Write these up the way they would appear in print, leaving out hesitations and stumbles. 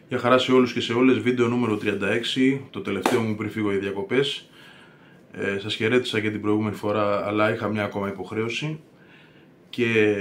Γεια χαρά σε όλους και σε όλες, βίντεο νούμερο 36, το τελευταίο μου πριν φύγω για διακοπές. Σας χαιρέτησα και την προηγούμενη φορά, αλλά είχα μια ακόμα υποχρέωση και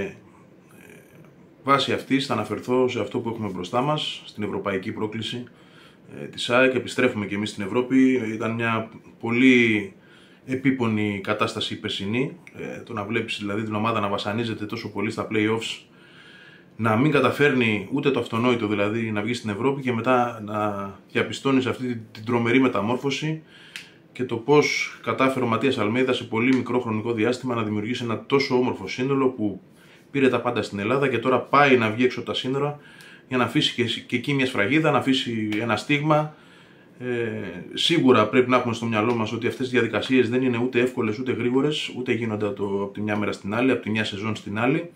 βάσει αυτής θα αναφερθώ σε αυτό που έχουμε μπροστά μας, στην ευρωπαϊκή πρόκληση της ΑΕΚ. Επιστρέφουμε και εμείς στην Ευρώπη. Ήταν μια πολύ επίπονη κατάσταση η περσινή, το να βλέπεις δηλαδή την ομάδα να βασανίζεται τόσο πολύ στα play-offs, να μην καταφέρνει ούτε το αυτονόητο, δηλαδή να βγει στην Ευρώπη και μετά να διαπιστώνεις αυτή την τρομερή μεταμόρφωση και το πώς κατάφερε ο Ματίας Αλμέιδα σε πολύ μικρό χρονικό διάστημα να δημιουργήσει ένα τόσο όμορφο σύνολο που πήρε τα πάντα στην Ελλάδα και τώρα πάει να βγει έξω από τα σύνορα για να αφήσει και εκεί μια σφραγίδα, να αφήσει ένα στίγμα. Σίγουρα πρέπει να έχουμε στο μυαλό μας ότι αυτές οι διαδικασίες δεν είναι ούτε εύκολες ούτε γρήγορες, ούτε γίνονται από τη μια μέρα στην άλλη, από τη μια σεζόν στην άλλη.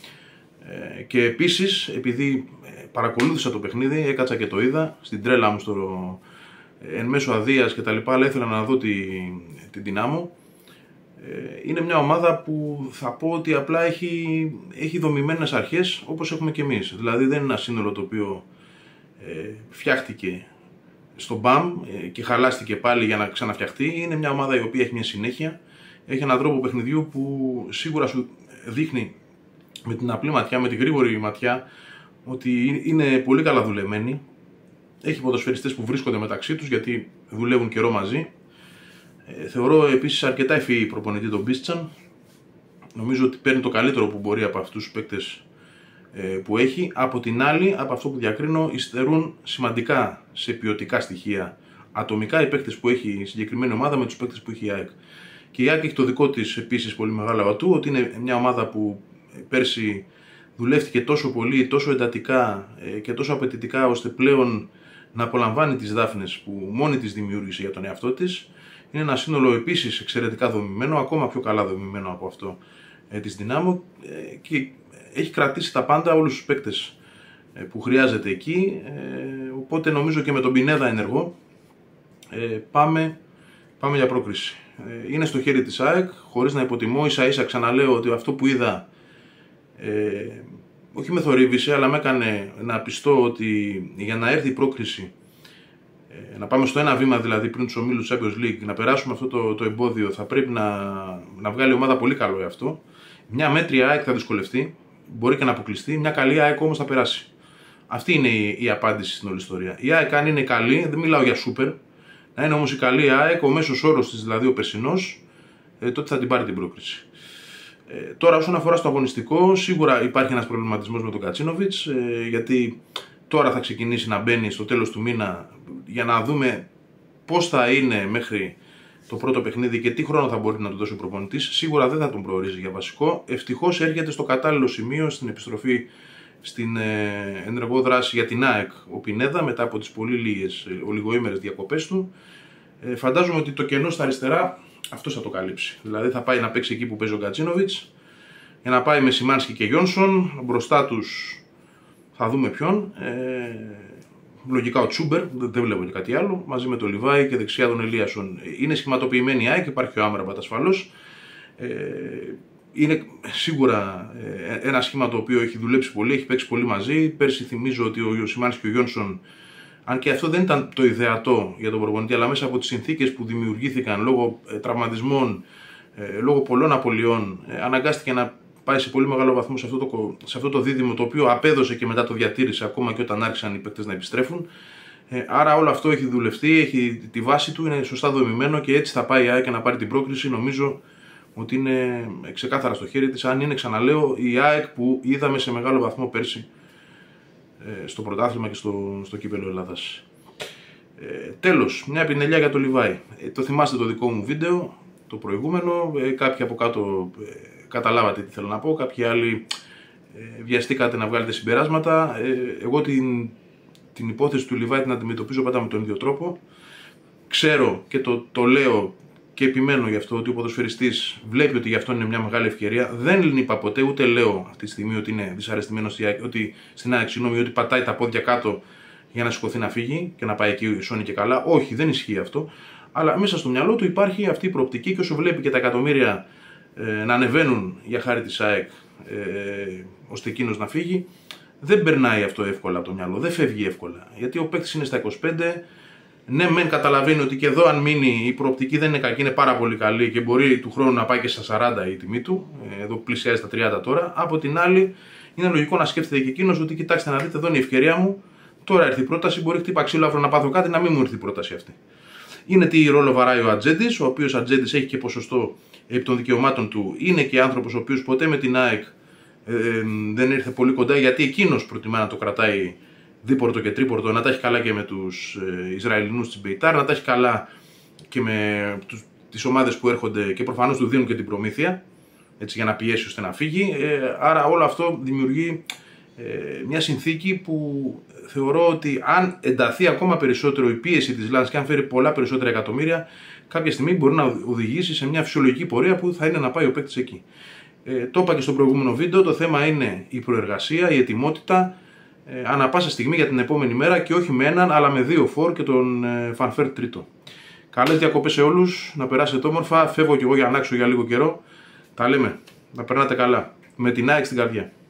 Και επίσης, επειδή παρακολούθησα το παιχνίδι, έκατσα και το είδα στην τρέλα μου εν μέσω αδείας και τα λοιπά, αλλά ήθελα να δω την Δυνάμω. Είναι μια ομάδα που θα πω ότι απλά έχει δομημένες αρχές όπως έχουμε και εμείς. Δηλαδή δεν είναι ένα σύνολο το οποίο φτιάχτηκε στο μπαμ και χαλάστηκε πάλι για να ξαναφτιαχτεί. Είναι μια ομάδα η οποία έχει μια συνέχεια, έχει έναν τρόπο παιχνιδιού που σίγουρα σου δείχνει με την απλή ματιά, με την γρήγορη ματιά, ότι είναι πολύ καλά δουλεμένοι. Έχει ποδοσφαιριστές που βρίσκονται μεταξύ τους γιατί δουλεύουν καιρό μαζί. Θεωρώ επίσης αρκετά ευφυή προπονητή τον Μπίστσαν. Νομίζω ότι παίρνει το καλύτερο που μπορεί από αυτούς τους παίκτες που έχει. Από την άλλη, από αυτό που διακρίνω, υστερούν σημαντικά σε ποιοτικά στοιχεία ατομικά οι παίκτες που έχει η συγκεκριμένη ομάδα με τους παίκτες που έχει η ΑΕΚ. Και η ΑΕΚ έχει το δικό της επίσης πολύ μεγάλο ατού, ότι είναι μια ομάδα που πέρσι δουλεύτηκε τόσο πολύ, τόσο εντατικά και τόσο απαιτητικά, ώστε πλέον να απολαμβάνει τις δάφνες που μόνη της δημιούργησε για τον εαυτό της. Είναι ένα σύνολο επίσης εξαιρετικά δομημένο, ακόμα πιο καλά δομημένο από αυτό της Δυνάμω, και έχει κρατήσει τα πάντα, όλους τους παίκτες που χρειάζεται εκεί. Οπότε νομίζω και με τον Πινέδα ενεργό πάμε για πρόκριση. Είναι στο χέρι της ΑΕΚ, χωρίς να υποτιμώ, ίσα ίσα ξαναλέω ότι αυτό που είδα όχι με θορύβησε, αλλά με έκανε να πιστώ ότι για να έρθει η πρόκριση, να πάμε στο ένα βήμα δηλαδή πριν τους ομίλους Champions League, να περάσουμε αυτό το εμπόδιο, θα πρέπει να βγάλει η ομάδα πολύ καλό αυτό. Μια μέτρια ΑΕΚ θα δυσκολευτεί, μπορεί και να αποκλειστεί, μια καλή ΑΕΚ όμως θα περάσει. Αυτή είναι η απάντηση στην όλη ιστορία. Η ΑΕΚ, αν είναι καλή, δεν μιλάω για σούπερ, να είναι όμως η καλή ΑΕΚ, ο μέσος όρος της δηλαδή ο περσινός, τότε θα την πάρει την πρόκριση. Τώρα, όσον αφορά στο αγωνιστικό, σίγουρα υπάρχει ένας προβληματισμός με τον Κατσίνοβιτς, γιατί τώρα θα ξεκινήσει να μπαίνει στο τέλος του μήνα για να δούμε πώς θα είναι μέχρι το πρώτο παιχνίδι και τι χρόνο θα μπορεί να του δώσει ο προπονητής. Σίγουρα δεν θα τον προορίζει για βασικό. Ευτυχώς έρχεται στο κατάλληλο σημείο στην επιστροφή στην ενεργό δράση για την ΑΕΚ ο Πινέδα μετά από τις πολύ λίγες ολιγοήμερες διακοπές του. Φαντάζομαι ότι το κενό στα αριστερά αυτός θα το καλύψει. Δηλαδή θα πάει να παίξει εκεί που παίζει ο Γκατσίνοβιτς, για να πάει με Σιμάνσκι και Γιόνσον. Μπροστά τους θα δούμε ποιον. Λογικά ο Τσούμπερ, δεν βλέπω και κάτι άλλο. Μαζί με τον Λιβάη και δεξιά τον Ελίασον. Είναι σχηματοποιημένη η ΑΕΚ, υπάρχει ο Άμραμπατ ασφαλώς. Είναι σίγουρα ένα σχήμα το οποίο έχει δουλέψει πολύ, έχει παίξει πολύ μαζί. Πέρσι θυμίζω ότι ο Σιμάνσκι και ο Γιόνσον, αν και αυτό δεν ήταν το ιδεατό για τον προπονητή, αλλά μέσα από τις συνθήκες που δημιουργήθηκαν λόγω τραυματισμών, λόγω πολλών απολειών, αναγκάστηκε να πάει σε πολύ μεγάλο βαθμό σε αυτό το δίδυμο, το οποίο απέδωσε και μετά το διατήρησε ακόμα και όταν άρχισαν οι παίκτες να επιστρέφουν. Άρα όλο αυτό έχει δουλευτεί, έχει τη βάση του, είναι σωστά δομημένο και έτσι θα πάει η ΑΕΚ και να πάρει την πρόκριση. Νομίζω ότι είναι ξεκάθαρα στο χέρι της, αν είναι, ξαναλέω, η ΑΕΚ που είδαμε σε μεγάλο βαθμό πέρσι στο πρωτάθλημα και στο κύπελλο Ελλάδας. Τέλος, μια πινελιά για το Λιβάη. Το θυμάστε το δικό μου βίντεο, το προηγούμενο. Κάποιοι από κάτω καταλάβατε τι θέλω να πω, κάποιοι άλλοι βιαστήκατε να βγάλετε συμπεράσματα. Εγώ την υπόθεση του Λιβάη την αντιμετωπίζω πάντα με τον ίδιο τρόπο. Ξέρω και το λέω και επιμένω γι' αυτό, ότι ο ποδοσφαιριστής βλέπει ότι γι' αυτό είναι μια μεγάλη ευκαιρία. Δεν είπα ποτέ, ούτε λέω αυτή τη στιγμή ότι είναι δυσαρεστημένος στην ΑΕΚ, ότι πατάει τα πόδια κάτω για να σηκωθεί να φύγει και να πάει εκεί σώνει και καλά. Όχι, δεν ισχύει αυτό. Αλλά μέσα στο μυαλό του υπάρχει αυτή η προοπτική και όσο βλέπει και τα εκατομμύρια να ανεβαίνουν για χάρη της ΑΕΚ, ώστε εκείνος να φύγει, δεν περνάει αυτό εύκολα από το μυαλό, δεν φεύγει εύκολα. Γιατί ο παίκτης είναι στα 25, ναι, μεν καταλαβαίνει ότι και εδώ αν μείνει η προοπτική δεν είναι κακή, είναι πάρα πολύ καλή και μπορεί του χρόνου να πάει και στα 40 η τιμή του. Εδώ πλησιάζει τα 30 τώρα. Από την άλλη, είναι λογικό να σκέφτεται και εκείνος ότι κοιτάξτε να δείτε, εδώ είναι η ευκαιρία μου. Τώρα έρθει η πρόταση, μπορεί χτύπα ξύλο αύριο να πάθω κάτι, να μην μου έρθει η πρόταση αυτή. Είναι τι ρόλο βαράει ο Ατζέντης, ο οποίος Ατζέντης έχει και ποσοστό επί των δικαιωμάτων του. Είναι και άνθρωπος ο οποίος ποτέ με την ΑΕΚ δεν ήρθε πολύ κοντά, γιατί εκείνος προτιμά να το κρατάει δίπορτο και τρίπορτο, να τα έχει καλά και με τους Ισραηλινούς της Μπεϊτάρ, να τα έχει καλά και με τις ομάδες που έρχονται και προφανώς του δίνουν και την προμήθεια, έτσι, για να πιέσει ώστε να φύγει. Άρα όλο αυτό δημιουργεί μια συνθήκη που θεωρώ ότι αν ενταθεί ακόμα περισσότερο η πίεση της Λανς και αν φέρει πολλά περισσότερα εκατομμύρια, κάποια στιγμή μπορεί να οδηγήσει σε μια φυσιολογική πορεία που θα είναι να πάει ο παίκτης εκεί. Το είπα και στο προηγούμενο βίντεο, το θέμα είναι η προεργασία, η ετοιμότητα ανά πάσα στιγμή για την επόμενη μέρα και όχι με έναν αλλά με δύο φορ και τον Φανφέρ τρίτο. Καλές διακοπές σε όλους, να περάσετε όμορφα, φεύγω κι εγώ για να αλλάξω για λίγο καιρό. Τα λέμε, να περνάτε καλά, με την ΑΕΚ στην καρδιά.